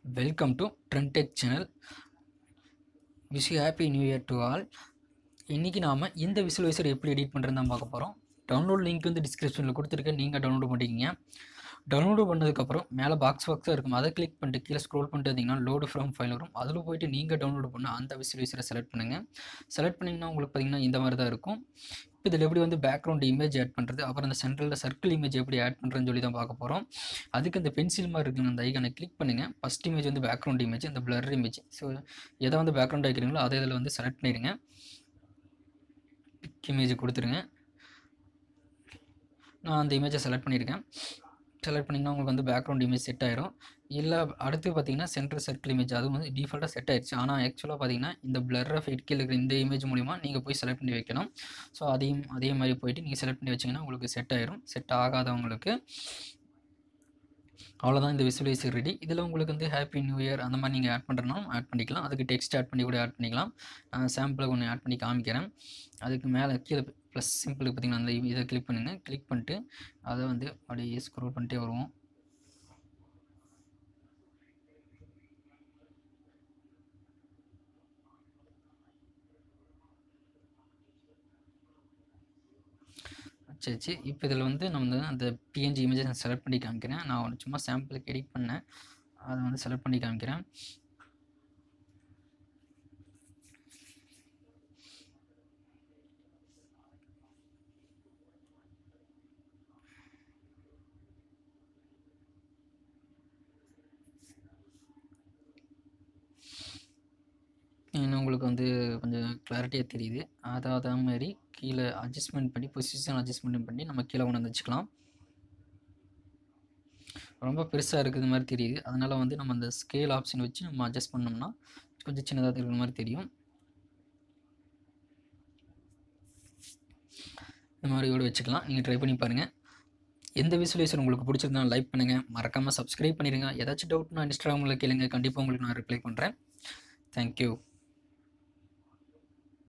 Welcome to Trend Tech channel. Wish you happy new year to all. இன்னைக்கு நாம இந்த visualiser எப்படி edit பண்றதுன்னு தான் பார்க்க போறோம். டவுன்லோட் லிங்க் வந்து டிஸ்கிரிப்ஷன்ல கொடுத்திருக்கேன். நீங்க டவுன்லோட் பண்ணிக்கங்க. டவுன்லோட் பண்ணதுக்கு அப்புறம் மேலே பாக்ஸா இருக்கும். அதை கிளிக் பண்ணிட்டு கீழே ஸ்க்ரோல் பண்ணிட்டு வந்தீங்கன்னா லோடு ஃப்ரம் ஃபைல் வரும். அதில் போயிட்டு நீங்கள் டவுன்லோட் பண்ண அந்த விசுவலைசரை செலக்ட் பண்ணுங்கள். செலக்ட் பண்ணிங்கன்னா உங்களுக்கு பார்த்தீங்கன்னா இந்த மாதிரி தான் இருக்கும். இப்போ இதில் எப்படி வந்து பேக்ரவுண்ட் இமேஜ் ஆட் பண்ணுறது, அப்புறம் அந்த சென்ட்ரலில் சர்க்கிள் இமேஜ் எப்படி ஆட் பண்ணுறதுன்னு சொல்லி தான் பார்க்க போகிறோம். அதுக்கு அந்த பென்சில் மாதிரி இருக்குங்க, அந்த ஐக்கானை கிளிக் பண்ணுங்கள். ஃபஸ்ட் இமேஜ் வந்து பேக்ரவுண்ட் இமேஜ், அந்த பிளர் இமேஜ். ஸோ எதை வந்து பேக்ரவுண்ட் ஆகிக்கிறீங்களோ அதை இதில் வந்து செலக்ட் பண்ணிடுங்க. பிக் இமேஜ் கொடுத்துருங்க. நான் அந்த இமேஜை செலக்ட் பண்ணியிருக்கேன். செலக்ட் பண்ணிங்கன்னா உங்களுக்கு வந்து பேக்ரவுண்ட் இமேஜ் செட் ஆயிரும். இல்லை அடுத்து பார்த்தீங்கன்னா சென்டர் சர்க்கிள் இமேஜ், அதுவும் வந்து டிஃபால்ட்டாக செட் ஆயிடுச்சு. ஆனால் ஆக்சுவலாக பார்த்தீங்கன்னா இந்த பிளர் ஆஃப் கீழே இருக்கிற இந்த இமேஜ் மூலிமா நீங்கள் போய் செலக்ட் பண்ணி வைக்கணும். ஸோ அதே மாதிரி போயிட்டு நீங்கள் செலக்ட் பண்ணி வச்சிங்கன்னா உங்களுக்கு செட் ஆயிரும். செட் ஆகாதவங்களுக்கு அவ்வளோதான், இந்த விசுவலைசர் ரெடி. இதில் உங்களுக்கு வந்து ஹாப்பி நியூ இயர் அந்த மாதிரி நீங்கள் ஆட் பண்ணுறனாலும் ஆட் பண்ணிக்கலாம். அதுக்கு டெக்ஸ்ட் ஆட் பண்ணி கூட ஆட் பண்ணிக்கலாம். நான் சாம்பிளுக்கு ஒன்று ஆட் பண்ணி காமிக்கிறேன். அதுக்கு மேலே கீழே ப்ளஸ் சிம்பிளுக்கு பார்த்தீங்கன்னா அந்த இதை கிளிக் பண்ணுங்கள். கிளிக் பண்ணிட்டு அதை வந்து அப்படியே ஸ்க்ரோல் பண்ணிட்டே வருவோம். சரி, இப்போ இதில் வந்து நம்ம அந்த பிஎன்ஜி இமேஜை நான் செலக்ட் பண்ணி காமிக்கிறேன். நான் ஒன்று சும்மா சாம்பிளுக்கு எடிட் பண்ணேன், அதை வந்து செலக்ட் பண்ணி காமிக்கிறேன். இன்னும் உங்களுக்கு வந்து கொஞ்சம் கிளாரிட்டியாக தெரியுது. அதே மாதிரி கீழே அட்ஜஸ்ட்மெண்ட் பண்ணி பொசிஷன் அட்ஜஸ்ட்மெண்ட் பண்ணி நம்ம கீழே கொண்டு வந்து வச்சுக்கலாம். ரொம்ப பெருசாக இருக்குது மாதிரி தெரியுது. அதனால் வந்து நம்ம அந்த ஸ்கேல் ஆப்ஷன் வச்சு நம்ம அட்ஜஸ்ட் பண்ணோம்னா கொஞ்சம் சின்னதாக இருக்கிற மாதிரி தெரியும். இந்த மாதிரி கூட வச்சுக்கலாம். நீங்கள் ட்ரை பண்ணி பாருங்கள். எந்த விசுவலைசர் உங்களுக்கு பிடிச்சிருந்தா லைக் பண்ணுங்கள், மறக்காமல் சப்ஸ்கிரைப் பண்ணிடுங்க. ஏதாச்சும் டவுட்னா இன்ஸ்டாகிராமில் கேளுங்க, கண்டிப்பாக உங்களுக்கு நான் ரிப்ளை பண்ணுறேன். தேங்க்யூ.